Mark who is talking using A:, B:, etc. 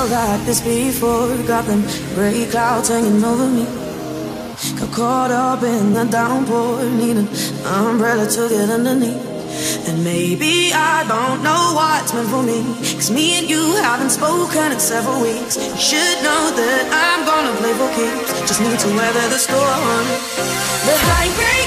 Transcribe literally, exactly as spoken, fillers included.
A: felt like this before. Got them gray clouds hanging over me. Got caught up in the downpour, need an umbrella to get underneath. And maybe I don't know what's meant for me, 'cause me and you haven't spoken in several weeks. You should know that I'm gonna play for keeps. Just need to weather the storm. The high grade